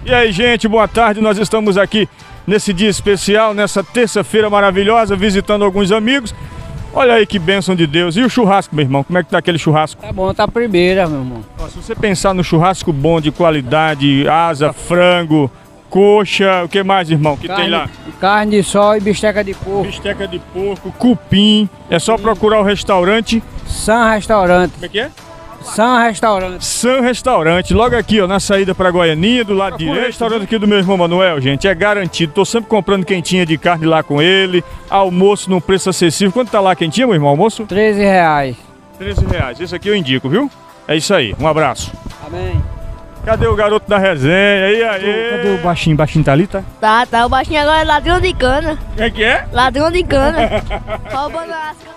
E aí, gente, boa tarde. Nós estamos aqui nesse dia especial, nessa terça-feira maravilhosa, visitando alguns amigos. Olha aí que bênção de Deus. E o churrasco, meu irmão? Como é que tá aquele churrasco? Tá bom, tá primeira, meu irmão. Ó, se você pensar no churrasco bom, de qualidade, asa, frango, coxa, o que mais, irmão, que tem lá? Carne de sol e bisteca de porco. Bisteca de porco, cupim. É só procurar o restaurante. Sam Restaurante. Como é que é? Sam Restaurante. Sam Restaurante, logo aqui, ó, na saída pra Goianinha, do lado direito. O restaurante aqui do meu irmão Manuel, gente, é garantido. Tô sempre comprando quentinha de carne lá com ele. Almoço num preço acessível. Quanto tá lá a quentinha, meu irmão, almoço? R$13. R$13. Esse aqui eu indico, viu? É isso aí, um abraço. Amém. Cadê o garoto da resenha? Aí, aí. Cadê o baixinho? Baixinho tá ali, tá? Tá. O baixinho agora é ladrão de cana. Como é que é? Ladrão de cana. Roubando as canas.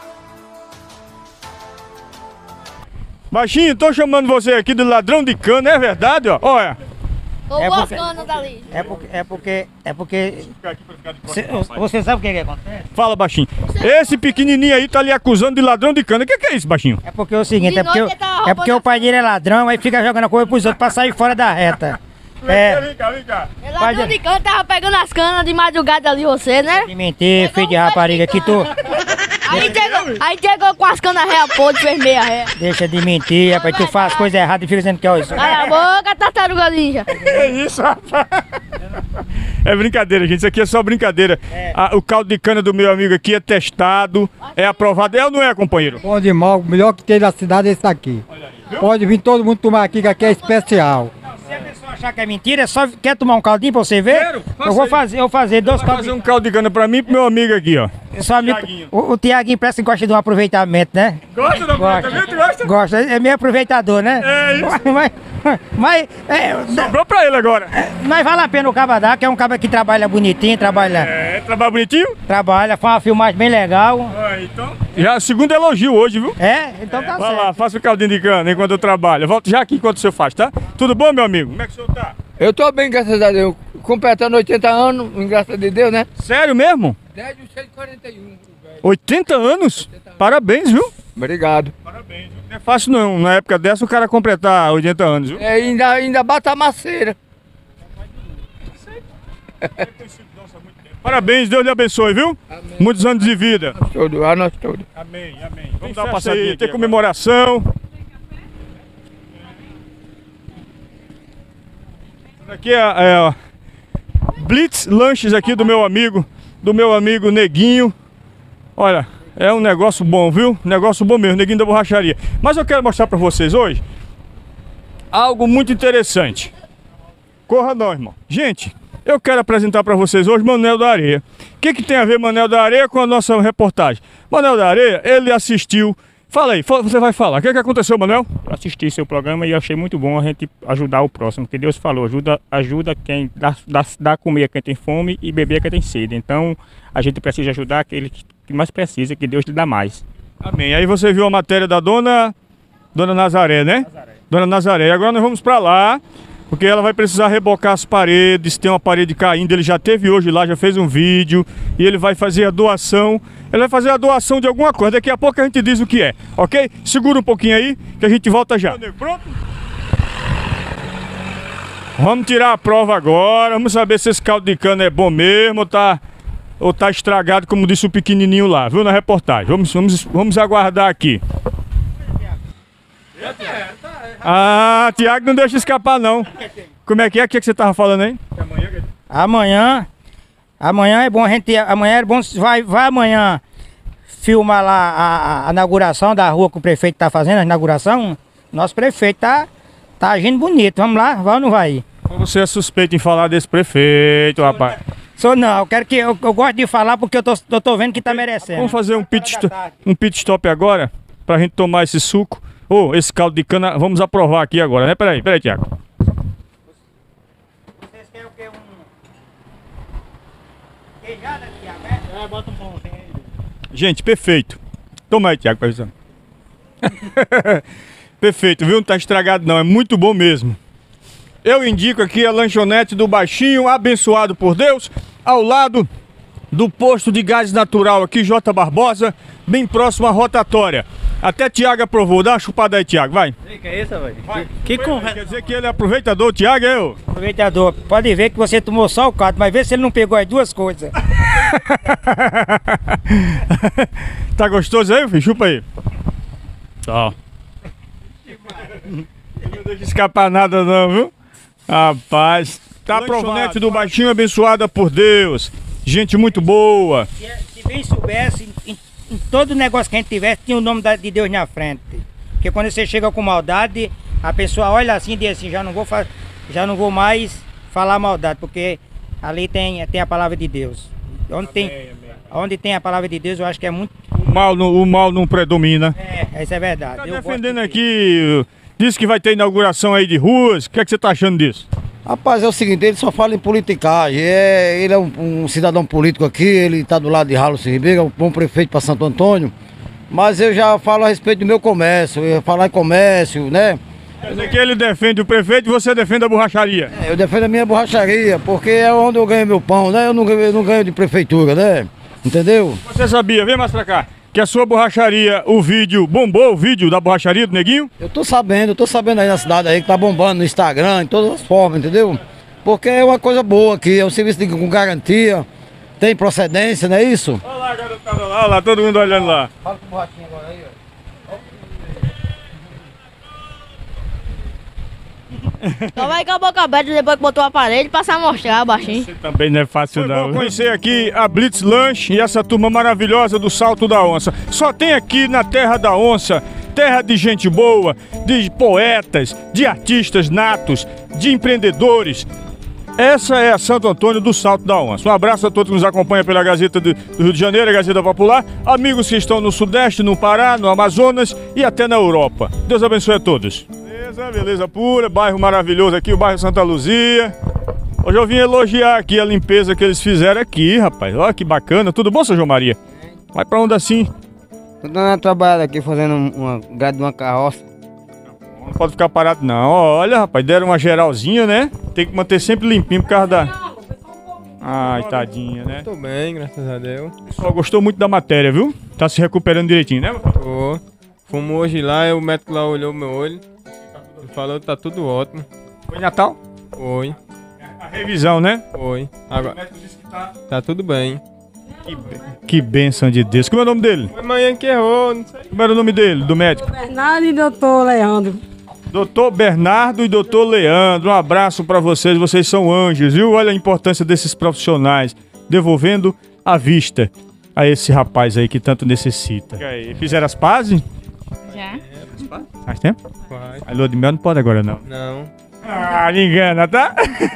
Baixinho, tô chamando você aqui de ladrão de cana, é verdade, ó? Olha. Roubou as canas dali. É porque você sabe o que acontece? Fala, baixinho. Esse pequenininho aí tá lhe acusando de ladrão de cana. O que é isso, baixinho? É porque é o seguinte, De é porque, noite ele tá roubando o pai dele é ladrão, aí fica jogando a coisa pros outros pra sair fora da reta. Vem cá. É ladrão de cana, tava pegando as canas de madrugada ali, você, né? De mentir, filho de rapariga, que tu... Aí chegou com as canas réu podre, fez meia ré. Deixa de mentir, rapaz, tu faz coisa errada e fica dizendo que é isso. Cala a boca, tartaruga ninja. É isso, rapaz. É brincadeira, gente. Isso aqui é só brincadeira. O caldo de cana do meu amigo aqui é testado, é aprovado. É ou não é, companheiro? Bom de mal, o melhor que tem na cidade é esse aqui. Pode vir todo mundo tomar aqui, que aqui é especial. Se a pessoa achar que é mentira, é só quer tomar um caldinho pra você ver? Quero, Eu vou fazer dois Fazer caldinhos. um caldo de cana pra mim e pro meu amigo aqui, ó. O Tiaguinho parece que gosta de um aproveitamento, né? Gosta do aproveitamento? Gosta? Gosta, é meio aproveitador, né? É isso. Mas Sobrou pra ele agora. vale a pena o caba dar, que é um caba que trabalha bonitinho, trabalha, Trabalha bonitinho? faz uma filmagem bem legal. Então. Já segundo elogio hoje, viu? Então tá Vai certo. lá, faça o caldinho de cana enquanto eu trabalho. Eu volto já aqui enquanto o senhor faz, tá? Tudo bom, meu amigo? Como é que o senhor tá? Eu tô bem, graças a Deus. Completando 80 anos, graças a Deus, né? Sério mesmo? Desde os 141. 80 anos? Parabéns, viu? Obrigado. Parabéns, viu? Não é fácil não, na época dessa o cara completar 80 anos, viu? Ainda bata a maceira. Parabéns, Deus lhe abençoe, viu? Amém. Muitos anos de vida. A nós todos. Amém. Vamos dar uma passadinha aí, tem comemoração. Aqui é Blitz Lanches aqui do meu amigo Neguinho. Olha, é um negócio bom, viu? Negócio bom mesmo, Neguinho da Borracharia. Mas eu quero mostrar pra vocês hoje algo muito interessante. Corra não, irmão. Gente, eu quero apresentar pra vocês hoje Manel da Areia. O que tem a ver Manel da Areia com a nossa reportagem? Manel da Areia, ele assistiu. Fala aí, você vai falar. O que aconteceu, Manuel? Eu assisti seu programa e achei muito bom a gente ajudar o próximo, que Deus falou, ajuda quem dá comer a quem tem fome e beber a quem tem sede. Então a gente precisa ajudar aquele que mais precisa, que Deus lhe dá mais. Amém. Aí você viu a matéria da Dona Nazaré, né? Dona Nazaré. Agora nós vamos pra lá, porque ela vai precisar rebocar as paredes, tem uma parede caindo, ele já teve hoje lá, já fez um vídeo, e ele vai fazer a doação. Ele vai fazer a doação de alguma coisa, daqui a pouco a gente diz o que é, ok? Segura um pouquinho aí, que a gente volta já. Pronto? Vamos tirar a prova agora, vamos saber se esse caldo de cana é bom mesmo ou tá estragado, como disse o pequenininho lá, viu, na reportagem. Vamos aguardar aqui. Ah, Tiago não deixa escapar não. Como é que é? O que você tava falando aí? Amanhã é bom a gente. Amanhã é bom. Vai amanhã filmar lá a inauguração da rua que o prefeito tá fazendo, a inauguração. Nosso prefeito tá agindo bonito. Vamos lá, vai ou não vai? Você é suspeito em falar desse prefeito, rapaz. Sou não, eu gosto de falar porque eu tô vendo que tá merecendo. Vamos fazer um pit stop agora, pra gente tomar esse suco. Esse caldo de cana, vamos aprovar aqui agora, né? Peraí, Tiago. Vocês querem o quê? Queijada aqui aberta? Bota um pãozinho aí. Gente, perfeito. Toma aí, Tiago, pra visão. Perfeito, viu? Não tá estragado não, é muito bom mesmo. Eu indico aqui a lanchonete do Baixinho, abençoado por Deus, ao lado do posto de gás natural aqui, J. Barbosa, bem próximo à rotatória. Até Tiago aprovou. Dá uma chupada aí, Tiago, vai. Que é isso, velho? Quer dizer que ele é aproveitador, Tiago, é eu? Aproveitador, pode ver que você tomou só o caldo, mas vê se ele não pegou as duas coisas. Tá gostoso aí, filho? Chupa aí. Só. Não deixa escapar nada não, viu? Rapaz, tá lanchonete do Baixinho abençoada por Deus. Gente muito boa. Se bem soubesse, em todo negócio que a gente tivesse, tinha o nome de Deus na frente. Porque quando você chega com maldade, a pessoa olha assim e diz assim, já não vou mais falar maldade, porque ali tem a palavra de Deus. Onde tem a palavra de Deus, eu acho que é muito... O mal não predomina. Isso é verdade. Tá defendendo aqui, disse que vai ter inauguração aí de ruas. O que é que você tá achando disso? Rapaz, é o seguinte, ele só fala em politicagem. Ele é um cidadão político aqui, ele está do lado de Ralce Ribeiro, é um bom prefeito para Santo Antônio. Mas eu já falo a respeito do meu comércio, eu ia falar em comércio, né? Quer dizer que ele defende o prefeito e você defende a borracharia. Eu defendo a minha borracharia, porque é onde eu ganho meu pão, né? Eu não ganho de prefeitura, né? Entendeu? Você sabia, vem mais pra cá, que a sua borracharia, o vídeo, bombou o vídeo da borracharia do Neguinho? Eu tô sabendo aí na cidade aí que tá bombando no Instagram, em todas as formas, entendeu? Porque é uma coisa boa aqui, é um serviço com garantia, tem procedência, não é isso? Olha lá, garotada, olha lá, todo mundo olhando lá. Fala com o borrachinho agora aí, ó. Só vai com a boca aberta depois que botou o aparelho, passar a mostrar, Baixinho. Você também não é fácil não. Vou conhecer aqui a Blitz Lanche e essa turma maravilhosa do Salto da Onça. Só tem aqui na Terra da Onça, terra de gente boa, de poetas, de artistas natos, de empreendedores. Essa é a Santo Antônio do Salto da Onça. Um abraço a todos que nos acompanham pela Gazeta do Rio de Janeiro, a Gazeta Popular, amigos que estão no Sudeste, no Pará, no Amazonas e até na Europa. Deus abençoe a todos. Beleza pura, bairro maravilhoso aqui, o bairro Santa Luzia. Hoje eu vim elogiar aqui a limpeza que eles fizeram aqui, rapaz. Olha que bacana. Tudo bom, seu João Maria? Vai pra onde assim? Tô dando uma trabalhada aqui, fazendo uma grade de uma carroça. Não pode ficar parado não. Olha, rapaz, deram uma geralzinha, né? Tem que manter sempre limpinho por causa da... Ai, tadinha, né? Tô bem, graças a Deus. O pessoal gostou muito da matéria, viu? Tá se recuperando direitinho, né, meu pai? Tô. Fomos hoje lá, o médico lá olhou meu olho. Falou que tá tudo ótimo. Foi Natal? Foi. A revisão, né? Foi. Agora, O médico disse que tá tudo bem. Que bênção de Deus. Como é o nome dele? Foi amanhã que errou, não sei. Como era o nome dele, do médico? Bernardo e doutor Leandro. Doutor Bernardo e doutor Leandro, um abraço pra vocês são anjos, viu? Olha a importância desses profissionais, devolvendo a vista a esse rapaz aí que tanto necessita. E aí, fizeram as pazes? Já. Faz tempo? Vai. A lua de mel não pode agora, não. Não. Ah, me engana, tá?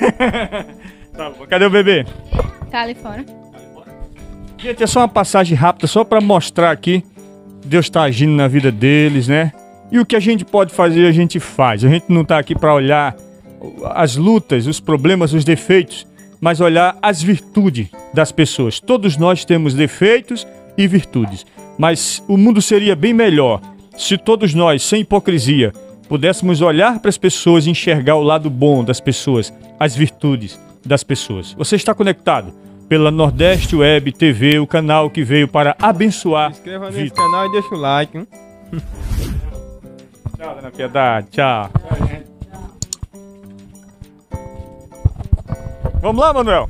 Tá bom. Cadê o bebê? Tá ali fora. Gente, é só uma passagem rápida, só pra mostrar aqui. Deus tá agindo na vida deles, né? E o que a gente pode fazer, a gente faz. A gente não tá aqui pra olhar as lutas, os problemas, os defeitos, mas olhar as virtudes das pessoas. Todos nós temos defeitos e virtudes, mas o mundo seria bem melhor se todos nós, sem hipocrisia, pudéssemos olhar para as pessoas e enxergar o lado bom das pessoas, as virtudes das pessoas. Você está conectado pela Nordeste Web TV, o canal que veio para abençoar. Se inscreva nesse canal e deixa o like, hein? Tchau, dona Piedade. Tchau. Vamos lá, Manuel?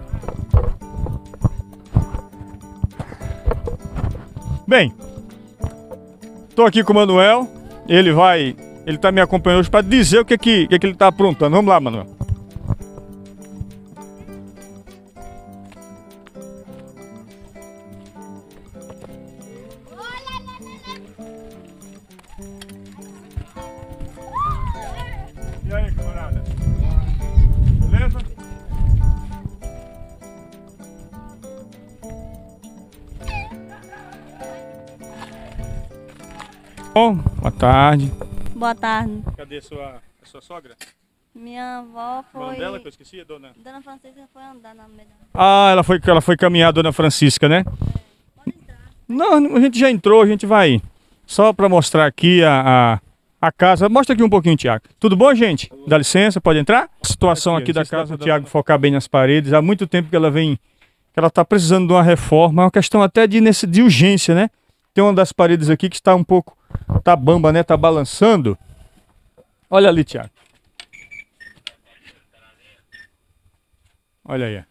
Bem, tô aqui com o Manuel. Ele tá me acompanhando hoje para dizer o que ele tá aprontando. Vamos lá, Manuel. E aí, camarada? Beleza? Bom, boa tarde. Boa tarde. Cadê a sua sogra? Minha avó O nome foi... dela que eu esqueci, dona? Dona Francisca foi andar na meia. Ah, ela foi caminhar, dona Francisca, né? Pode entrar. Não, a gente já entrou, a gente vai só para mostrar aqui a casa. Mostra aqui um pouquinho, Tiago. Tudo bom, gente? Dá licença, pode entrar? A situação aqui da casa, o Tiago focar bem nas paredes. Há muito tempo que ela tá precisando de uma reforma, é uma questão até de urgência, né? Tem uma das paredes aqui que está um pouco, tá bamba, né? Tá balançando. Olha ali, Thiago. Olha aí.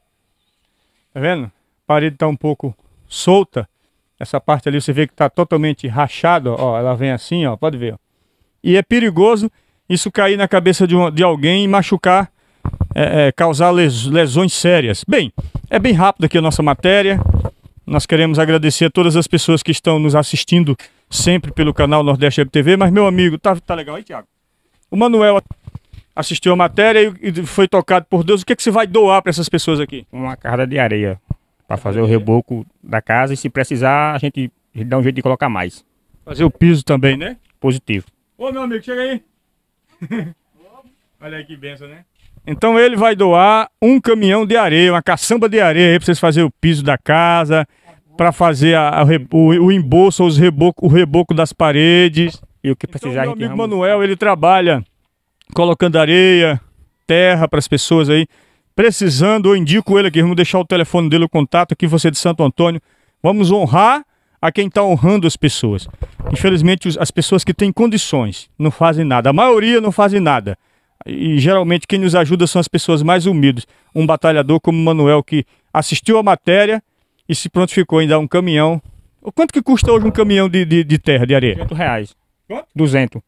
Tá vendo? A parede tá um pouco solta. Essa parte ali você vê que tá totalmente rachada, ó. Ela vem assim, ó. Pode ver, ó. E é perigoso isso cair na cabeça de alguém e machucar, causar lesões sérias. Bem, é bem rápido aqui a nossa matéria. Nós queremos agradecer a todas as pessoas que estão nos assistindo sempre pelo canal Nordeste Web TV. Mas, meu amigo, tá legal aí, Thiago? O Manuel assistiu a matéria e foi tocado por Deus. O que você vai doar para essas pessoas aqui? Uma carga de areia para fazer o reboco da casa e, se precisar, a gente dá um jeito de colocar mais. Fazer o piso também, né? Positivo. Ô, meu amigo, chega aí. Olha aí que benção, né? Então ele vai doar um caminhão de areia, uma caçamba de areia aí para vocês fazerem o piso da casa, para fazer o embolso, o reboco das paredes. E o que precisar, então, meu amigo Manuel, ele trabalha colocando areia, terra para as pessoas aí. Precisando, eu indico ele aqui, vamos deixar o telefone dele, o contato aqui, você de Santo Antônio. Vamos honrar a quem está honrando as pessoas. Infelizmente, as pessoas que têm condições não fazem nada. A maioria não fazem nada. E geralmente quem nos ajuda são as pessoas mais humildes. Um batalhador como o Manuel, que assistiu a matéria e se prontificou em dar um caminhão. Quanto que custa hoje um caminhão de terra, de areia? R$200. Quanto? 200.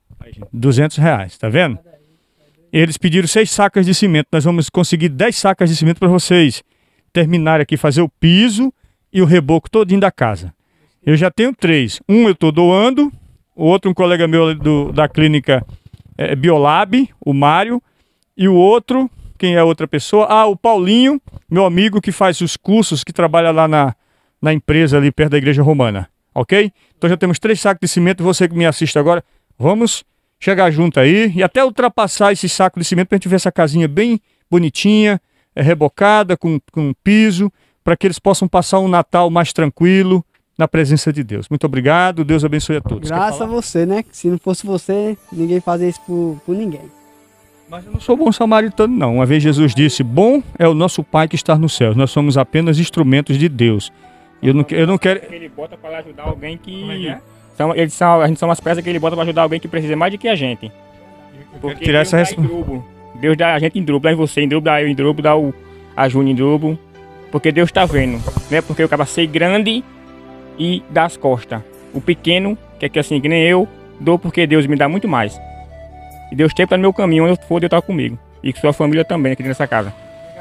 R$200, tá vendo? Eles pediram 6 sacas de cimento. Nós vamos conseguir 10 sacas de cimento para vocês terminarem aqui, fazer o piso e o reboco todinho da casa. Eu já tenho 3. Um eu estou doando, o outro um colega meu da clínica Biolab, o Mário, e o outro, quem é a outra pessoa? Ah, o Paulinho, meu amigo que faz os cursos, que trabalha lá na empresa ali perto da Igreja Romana, ok? Então já temos 3 sacos de cimento. Você que me assiste agora, vamos chegar junto aí e até ultrapassar esse saco de cimento para a gente ver essa casinha bem bonitinha, rebocada, com piso, para que eles possam passar um Natal mais tranquilo na presença de Deus. Muito obrigado, Deus abençoe a todos. Graças a você, né? Se não fosse você, ninguém fazia isso por ninguém. Mas eu não sou bom samaritano, não. Uma vez Jesus disse, bom é o nosso Pai que está nos céus. Nós somos apenas instrumentos de Deus. Eu não quero... Ele bota para ajudar alguém que... Como é que é? A gente são as peças que ele bota para ajudar alguém que precisa mais do que a gente. Porque tirar Deus essa Deus dá a gente em dobro, dá em você em dobro, dá eu em dobro, dá a Júnior em dobro. Porque Deus está vendo, né? Porque eu acabo ser grande e dá as costas. O pequeno, que assim, que nem eu, dou porque Deus me dá muito mais. E Deus tem para no meu caminho, onde eu for, Deus está comigo. E com sua família também, aqui nessa casa.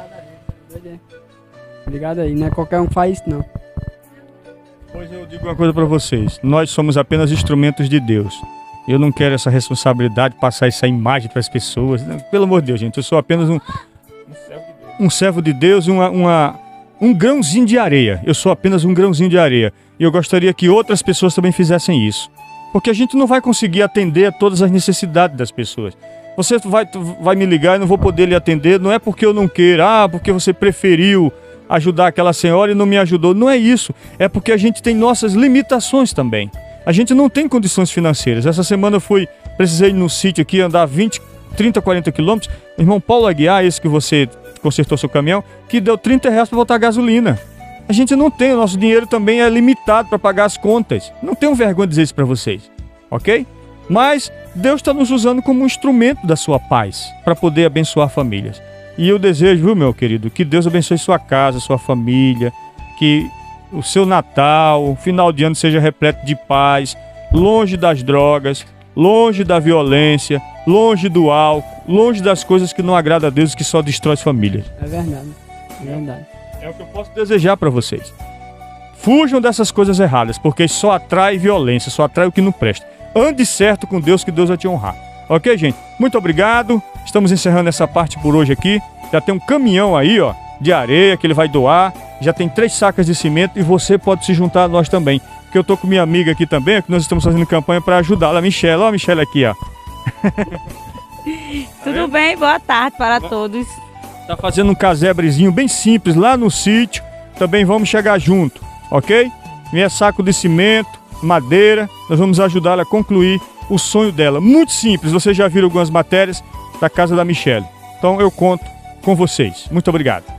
Obrigado aí, não é qualquer um que faz isso, não. Pois eu digo uma coisa para vocês, nós somos apenas instrumentos de Deus. Eu não quero essa responsabilidade, passar essa imagem para as pessoas. Pelo amor de Deus, gente, eu sou apenas um servo de Deus, um grãozinho de areia. Eu sou apenas um grãozinho de areia. E eu gostaria que outras pessoas também fizessem isso. Porque a gente não vai conseguir atender a todas as necessidades das pessoas. Você vai me ligar e não vou poder lhe atender, não é porque eu não queira, porque você preferiu ajudar aquela senhora e não me ajudou. Não é isso, é porque a gente tem nossas limitações também. A gente não tem condições financeiras. Essa semana eu precisei ir no sítio aqui, andar 20, 30, 40 quilômetros. O irmão Paulo Aguiar, esse que você consertou seu caminhão, que deu R$30 para botar a gasolina. A gente não tem, o nosso dinheiro também é limitado para pagar as contas. Não tenho vergonha de dizer isso para vocês, ok? Mas Deus está nos usando como um instrumento da sua paz, para poder abençoar famílias. E eu desejo, viu, meu querido, que Deus abençoe sua casa, sua família, que o seu Natal, o final de ano seja repleto de paz, longe das drogas, longe da violência, longe do álcool, longe das coisas que não agradam a Deus e que só destrói as famílias. É verdade, é verdade. É o que eu posso desejar para vocês. Fujam dessas coisas erradas, porque isso só atrai violência, só atrai o que não presta. Ande certo com Deus, que Deus vai te honrar. Ok, gente? Muito obrigado. Estamos encerrando essa parte por hoje aqui. Já tem um caminhão aí, ó, de areia que ele vai doar. Já tem 3 sacas de cimento e você pode se juntar a nós também. Porque eu tô com minha amiga aqui também, que nós estamos fazendo campanha para ajudá-la. A Michelle, ó a Michelle aqui, ó. Tudo bem? Boa tarde para todos. Tá fazendo um casebrezinho bem simples lá no sítio. Também vamos chegar junto, ok? Minha saco de cimento, madeira. Nós vamos ajudá-la a concluir o sonho dela. Muito simples, vocês já viram algumas matérias da casa da Michelle. Então eu conto com vocês. Muito obrigado.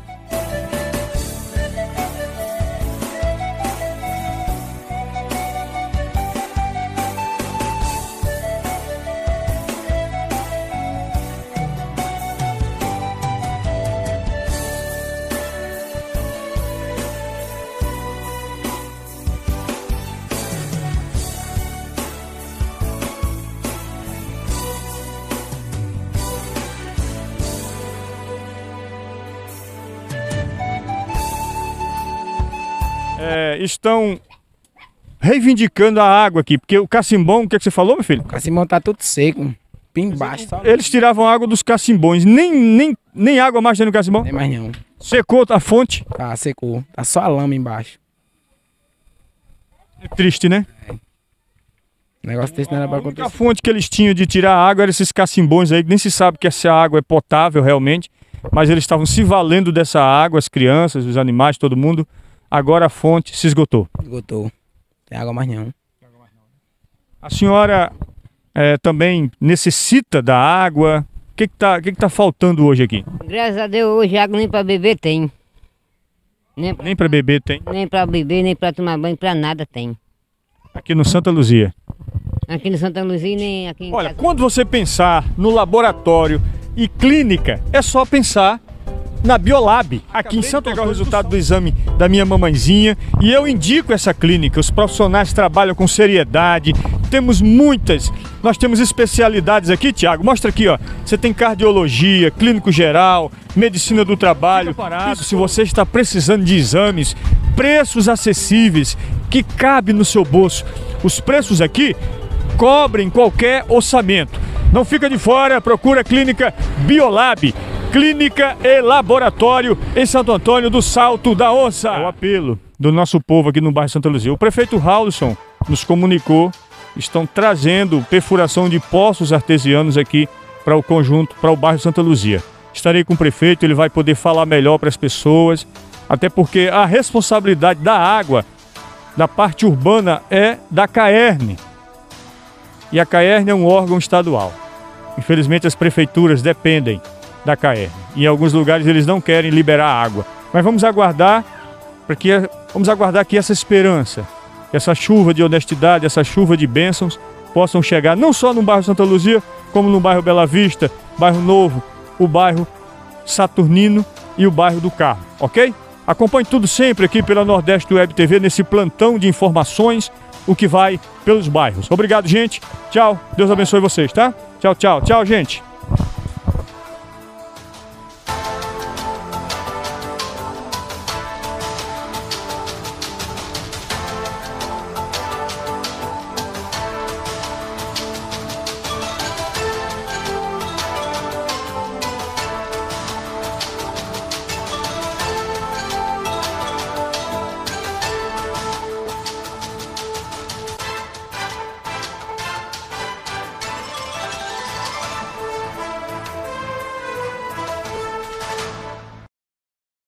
estão reivindicando a água aqui, porque o cacimbão, o que você falou, meu filho? O cacimbão tá tudo seco, bem embaixo. Eles tiravam a água dos cacimbões, nem água mais tem no cacimbão? Nem mais não. Secou a fonte? Tá, secou. Tá só a lama embaixo. É triste, né? Negócio desse não era pra acontecer. A fonte que eles tinham de tirar a água era esses cacimbões aí, que nem se sabe que essa água é potável realmente, mas eles estavam se valendo dessa água, as crianças, os animais, todo mundo. Agora a fonte se esgotou. Esgotou. Tem água mais não. A senhora também necessita da água? O que tá faltando hoje aqui? Graças a Deus, hoje água nem para beber tem. Nem para beber tem? Nem para beber, nem para tomar banho, para nada tem. Aqui no Santa Luzia? Aqui no Santa Luzia nem aqui em Olha, casa. quando você pensar no laboratório e clínica, é só pensar na Biolab. Aqui em Santo Antônio, o resultado do exame da minha mamãezinha, e eu indico essa clínica. Os profissionais trabalham com seriedade, temos muitas, nós temos especialidades aqui, Tiago, mostra aqui, ó. Você tem cardiologia, clínico geral, medicina do trabalho. Isso, se você está precisando de exames, preços acessíveis, que cabe no seu bolso. Os preços aqui cobrem qualquer orçamento. Não fica de fora, procura a clínica Biolab. Clínica e laboratório em Santo Antônio do Salto da Onça. É o apelo do nosso povo aqui no bairro Santa Luzia. O prefeito Raulson nos comunicou, estão trazendo perfuração de poços artesianos aqui para o conjunto, para o bairro Santa Luzia. Estarei com o prefeito, ele vai poder falar melhor para as pessoas, até porque a responsabilidade da água, da parte urbana, é da CAERN. E a CAERN é um órgão estadual. Infelizmente as prefeituras dependem da CAERN. Em alguns lugares eles não querem liberar água. Mas vamos aguardar que essa esperança, essa chuva de honestidade, essa chuva de bênçãos possam chegar não só no bairro Santa Luzia, como no bairro Bela Vista, bairro Novo, o bairro Saturnino e o bairro do Carmo, ok? Acompanhe tudo sempre aqui pela Nordeste Web TV, nesse plantão de informações, o que vai pelos bairros. Obrigado, gente. Tchau. Deus abençoe vocês, tá? Tchau, tchau. Tchau, gente.